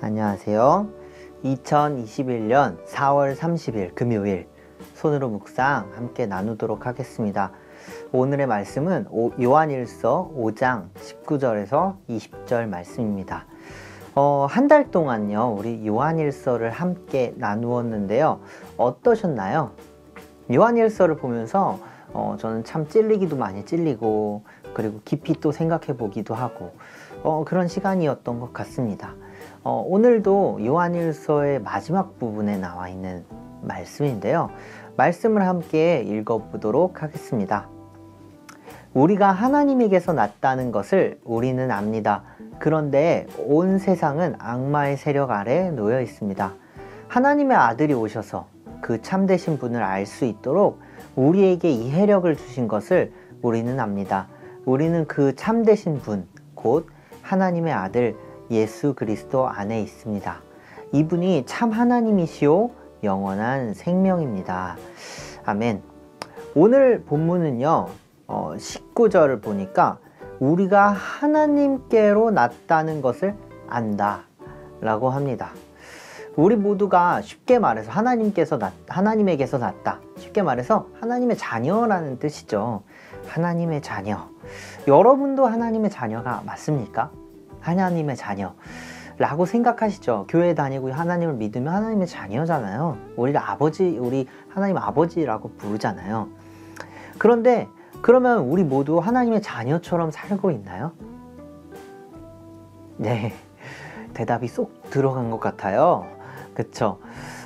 안녕하세요. 2021년 4월 30일 금요일 손으로 묵상 함께 나누도록 하겠습니다. 오늘의 말씀은 요한일서 5장 19절에서 20절 말씀입니다. 한 달 동안요 우리 요한일서를 함께 나누었는데요. 어떠셨나요? 요한일서를 보면서 저는 참 찔리기도 많이 찔리고 그리고 깊이 또 생각해 보기도 하고 그런 시간이었던 것 같습니다. 오늘도 요한일서의 마지막 부분에 나와 있는 말씀인데요. 말씀을 함께 읽어보도록 하겠습니다. 우리가 하나님에게서 났다는 것을 우리는 압니다. 그런데 온 세상은 악마의 세력 아래 놓여 있습니다. 하나님의 아들이 오셔서 그 참되신 분을 알 수 있도록 우리에게 이해력을 주신 것을 우리는 압니다. 우리는 그 참되신 분, 곧 하나님의 아들 예수 그리스도 안에 있습니다. 이분이 참 하나님이시오 영원한 생명입니다. 아멘. 오늘 본문은요 19절을 보니까 우리가 하나님께로 났다는 것을 안다 라고 합니다. 우리 모두가 쉽게 말해서 하나님에게서 났다, 쉽게 말해서 하나님의 자녀라는 뜻이죠. 하나님의 자녀. 여러분도 하나님의 자녀가 맞습니까? 하나님의 자녀라고 생각하시죠. 교회 다니고 하나님을 믿으면 하나님의 자녀잖아요. 우리 하나님 아버지라고 부르잖아요. 그런데 그러면 우리 모두 하나님의 자녀처럼 살고 있나요? 네, 대답이 쏙 들어간 것 같아요. 그쵸?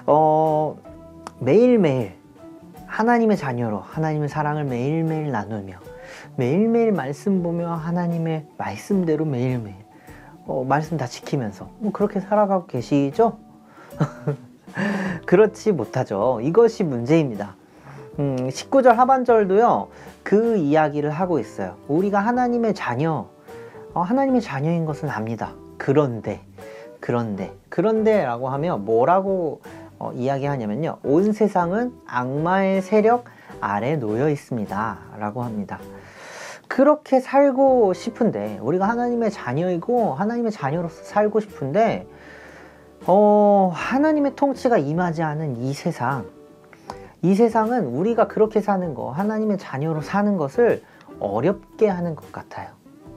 매일매일 하나님의 자녀로 하나님의 사랑을 매일매일 나누며 매일매일 말씀 보며 하나님의 말씀대로 매일매일 말씀 다 지키면서 그렇게 살아가고 계시죠? 그렇지 못하죠. 이것이 문제입니다. 19절 하반절도요 그 이야기를 하고 있어요. 우리가 하나님의 자녀인 것은 압니다. 그런데 라고 하면 뭐라고 이야기하냐면요, 온 세상은 악마의 세력 아래 놓여 있습니다 라고 합니다. 그렇게 살고 싶은데, 우리가 하나님의 자녀이고 하나님의 자녀로서 살고 싶은데 하나님의 통치가 임하지 않은 이 세상은 우리가 그렇게 사는 거, 하나님의 자녀로 사는 것을 어렵게 하는 것 같아요.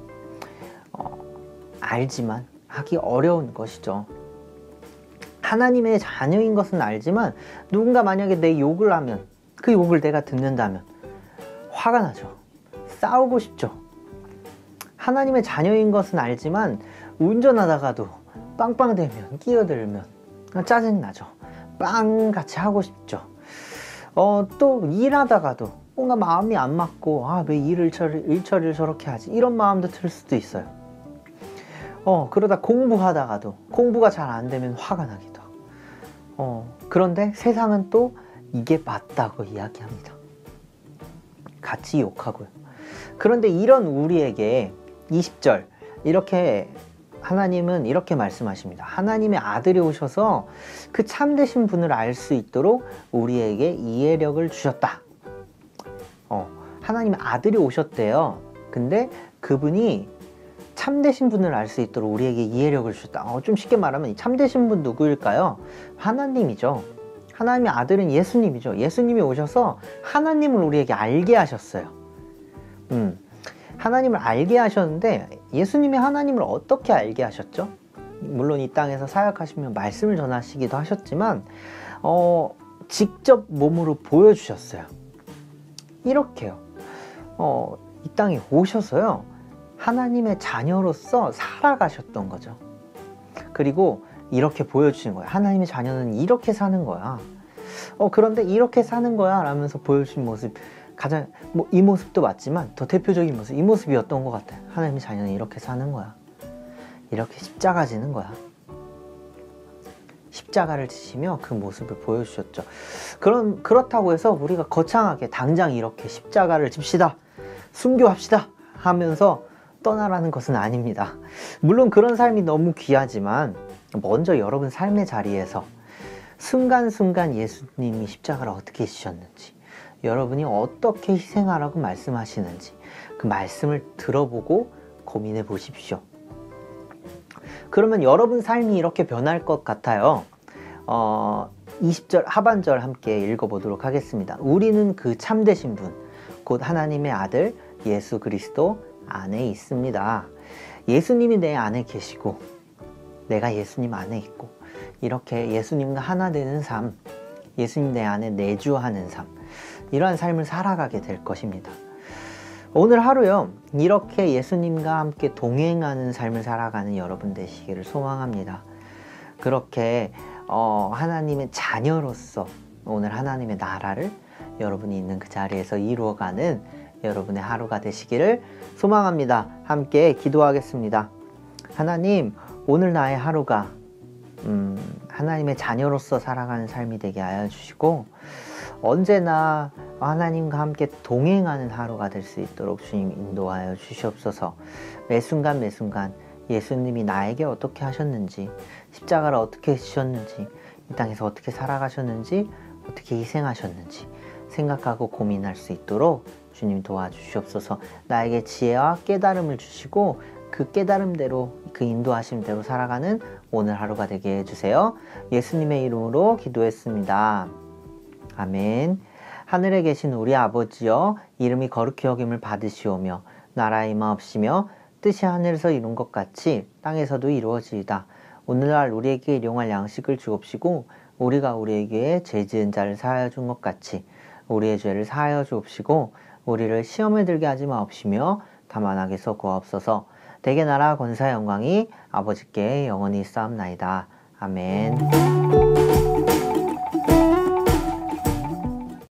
알지만 하기 어려운 것이죠. 하나님의 자녀인 것은 알지만 누군가 만약에 내 욕을 하면, 그 욕을 내가 듣는다면 화가 나죠. 싸우고 싶죠. 하나님의 자녀인 것은 알지만 운전하다가도 빵빵대면, 끼어들면 짜증나죠. 빵같이 하고 싶죠. 또 일하다가도 뭔가 마음이 안 맞고 왜 일처리를 저렇게 하지, 이런 마음도 들 수도 있어요. 그러다 공부하다가도 공부가 잘 안 되면 화가 나기도 하고. 그런데 세상은 또 이게 맞다고 이야기합니다. 같이 욕하고요. 그런데 이런 우리에게 20절 이렇게 하나님은 이렇게 말씀하십니다. 하나님의 아들이 오셔서 그 참되신 분을 알 수 있도록 우리에게 이해력을 주셨다. 하나님의 아들이 오셨대요. 근데 그분이 참되신 분을 알 수 있도록 우리에게 이해력을 주셨다. 좀 쉽게 말하면 이 참되신 분 누구일까요? 하나님이죠. 하나님의 아들은 예수님이죠. 예수님이 오셔서 하나님을 우리에게 알게 하셨어요. 하나님을 알게 하셨는데, 예수님이 하나님을 어떻게 알게 하셨죠? 물론 이 땅에서 사역하시며 말씀을 전하시기도 하셨지만 직접 몸으로 보여주셨어요. 이렇게요. 이 땅에 오셔서요 하나님의 자녀로서 살아가셨던 거죠. 그리고 이렇게 보여주신 거예요. 하나님의 자녀는 이렇게 사는 거야. 그런데 이렇게 사는 거야 라면서 보여주신 모습, 가장 이 모습도 맞지만 더 대표적인 모습, 이 모습이었던 것 같아요. 하나님의 자녀는 이렇게 사는 거야. 이렇게 십자가 지는 거야. 십자가를 지시며 그 모습을 보여주셨죠. 그렇다고 해서 우리가 거창하게 당장 이렇게 십자가를 집시다, 순교합시다 하면서 떠나라는 것은 아닙니다. 물론 그런 삶이 너무 귀하지만 먼저 여러분 삶의 자리에서 순간순간 예수님이 십자가를 어떻게 지셨는지, 여러분이 어떻게 희생하라고 말씀하시는지 그 말씀을 들어보고 고민해 보십시오. 그러면 여러분 삶이 이렇게 변할 것 같아요. 20절 하반절 함께 읽어보도록 하겠습니다. 우리는 그 참되신 분, 곧 하나님의 아들 예수 그리스도 안에 있습니다. 예수님이 내 안에 계시고 내가 예수님 안에 있고 이렇게 예수님과 하나 되는 삶, 예수님 내 안에 내주하는 삶, 이러한 삶을 살아가게 될 것입니다. 오늘 하루요, 이렇게 예수님과 함께 동행하는 삶을 살아가는 여러분 되시기를 소망합니다. 그렇게 하나님의 자녀로서 오늘 하나님의 나라를 여러분이 있는 그 자리에서 이루어가는 여러분의 하루가 되시기를 소망합니다. 함께 기도하겠습니다. 하나님, 오늘 나의 하루가 하나님의 자녀로서 살아가는 삶이 되게 하여 주시고 언제나 하나님과 함께 동행하는 하루가 될 수 있도록 주님 인도하여 주시옵소서. 매 순간 매 순간 예수님이 나에게 어떻게 하셨는지, 십자가를 어떻게 지셨는지, 이 땅에서 어떻게 살아가셨는지, 어떻게 희생하셨는지 생각하고 고민할 수 있도록 주님 도와주시옵소서. 나에게 지혜와 깨달음을 주시고 그 깨달음대로, 그 인도하심대로 살아가는 오늘 하루가 되게 해주세요. 예수님의 이름으로 기도했습니다. 아멘. 하늘에 계신 우리 아버지여, 이름이 거룩히 여김을 받으시오며 나라의 임하옵시며 뜻이 하늘에서 이룬 것 같이 땅에서도 이루어지이다. 오늘날 우리에게 일용할 양식을 주옵시고 우리가 우리에게 죄 지은 자를 사하여 준 것 같이 우리의 죄를 사하여 주옵시고 우리를 시험에 들게 하지 마옵시며 다만 악에서 구하옵소서. 대개 나라 권사 영광이 아버지께 영원히 있사옵나이다. 아멘.